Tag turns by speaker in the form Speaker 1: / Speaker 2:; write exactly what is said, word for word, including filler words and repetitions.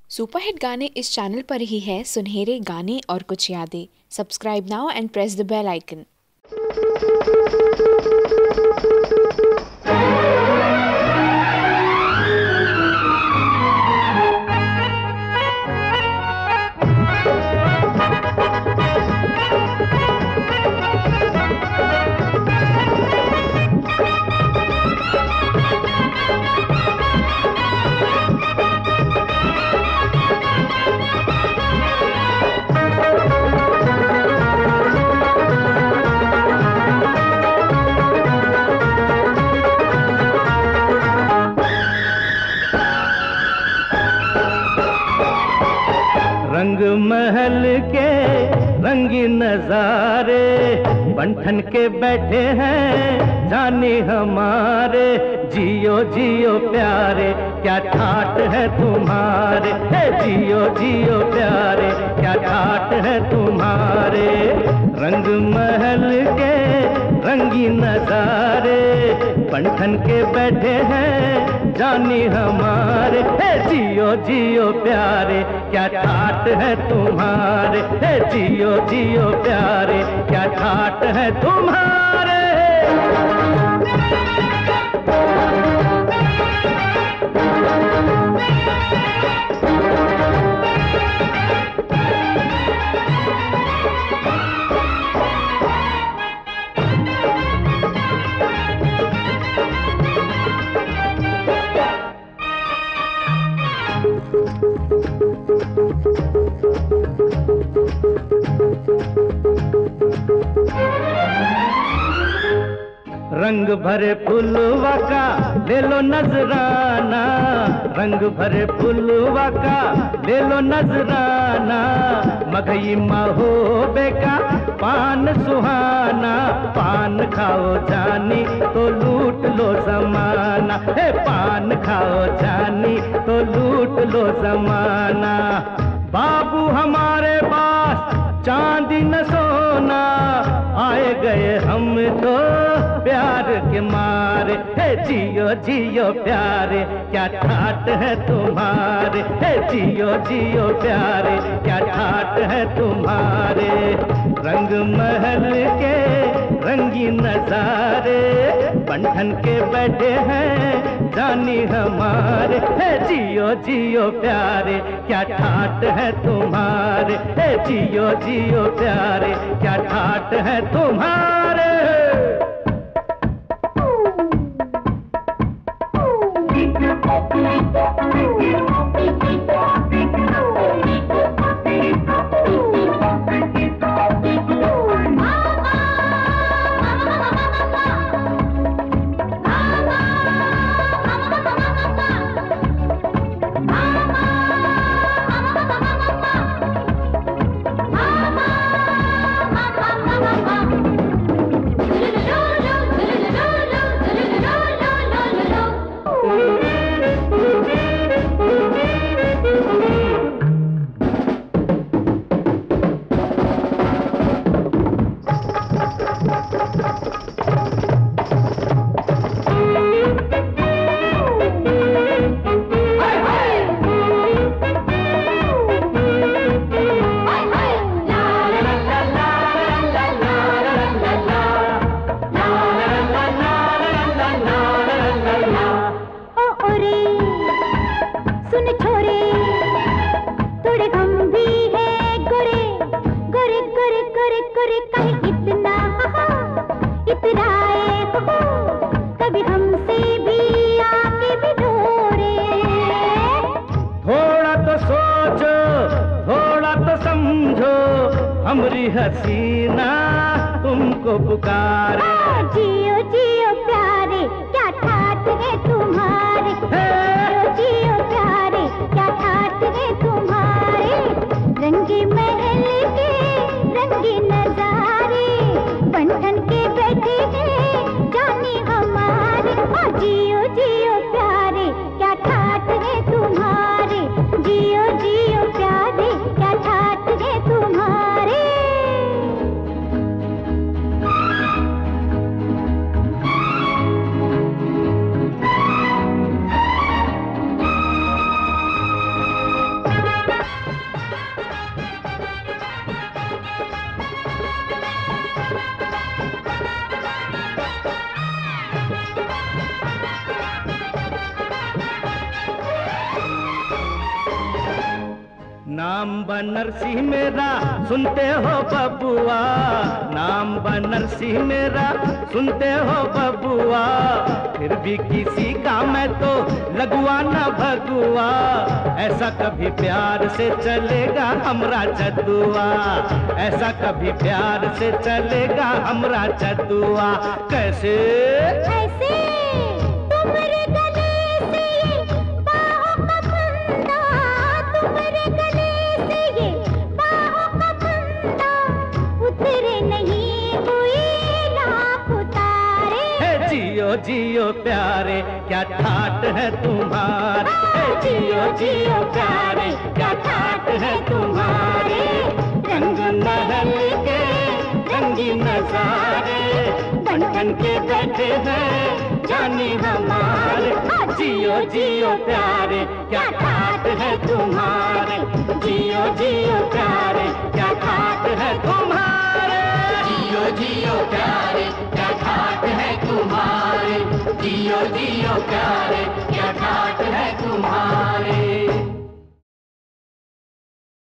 Speaker 1: Superhit गाने इस channel पर ही है, सुनहरे गाने और कुछ यादें। Subscribe now and press the bell icon.
Speaker 2: रंग महल के रंगीन नजारे बंठन के बैठे हैं जाने हमारे। जियो जियो प्यारे क्या ठाट है तुम्हारे, हे जियो जियो प्यारे क्या ठाट है तुम्हारे। रंग महल के रंगीन नजारे बंठन के बैठे हैं जानी हमारे। हे जियो जियो प्यारे क्या ठाट है तुम्हारे, हे जियो जियो प्यारे क्या ठाट है तुम्हारे। रंग भरे फुलवा का ले लो नजराना, रंग भरे फुलवा का ले लो नजराना। मगई महोबे का पान सुहाना, पान खाओ जानी तो लूट लो जमाना। हे पान खाओ जानी तो लूट लो जमाना। बाबू हमारे पास चांदी न सोना, आए गए हम तो प्यार के मारे। हे जियो जियो प्यारे क्या ठाट है तुम्हारे, हे जियो जियो प्यारे क्या ठाट है तुम्हारे। रंग महल के रंगीन नजारे बंधन के बैठे हैं जानी हमारे। हे जियो जियो प्यारे क्या ठाट है तुम्हारे, हे जियो जियो प्यारे क्या ठाट है तुम्हारे। हमरी हसीना तुमको पुकारे।
Speaker 3: जियो जियो प्यारे क्या ठाट है तुम्हारे, जियो जियो प्यारे क्या ठाट है तुम्हारे। रंगी महल के रंगी नजारे बंधन के बैठे हैं जानी हमारे। जियो जियो प्यारे क्या ठाट है तुम्हारे, जियो जियो प्यारे क्या ठाट है तुम्हारे।
Speaker 2: नाम बनरसी मेरा सुनते हो बबुआ, नाम बनरसी मेरा सुनते हो बबुआ, फिर भी किसी का मैं तो लगुआ न भगुआ, ऐसा कभी प्यार से चलेगा हमरा चतुआ, ऐसा कभी प्यार से चलेगा हमरा चतुआ। कैसे
Speaker 3: ऐसे तुम्हारे गले से ये बाहों का फंदा, तुम्हारे गले से ये बाहों का फंदा, उतरे नहीं हुए लाख उतारे।
Speaker 2: हे जियो जियो प्यारे क्या ठाट है तुम्हारे, हे जियो जियो प्यारे क्या ठाट है तुम्हारे, रंग महल के रंगी नजारे बन बन के बैठे हैं जानी हमारे। जियो जियो प्यारे क्या ठाट है तुम्हारे, जियो जियो प्यारे क्या ठाट है तुम्हारे, जियो जियो प्यारे क्या ठाट है तुम्हारे, जियो जियो प्यारे क्या ठाट है तुम्हारे।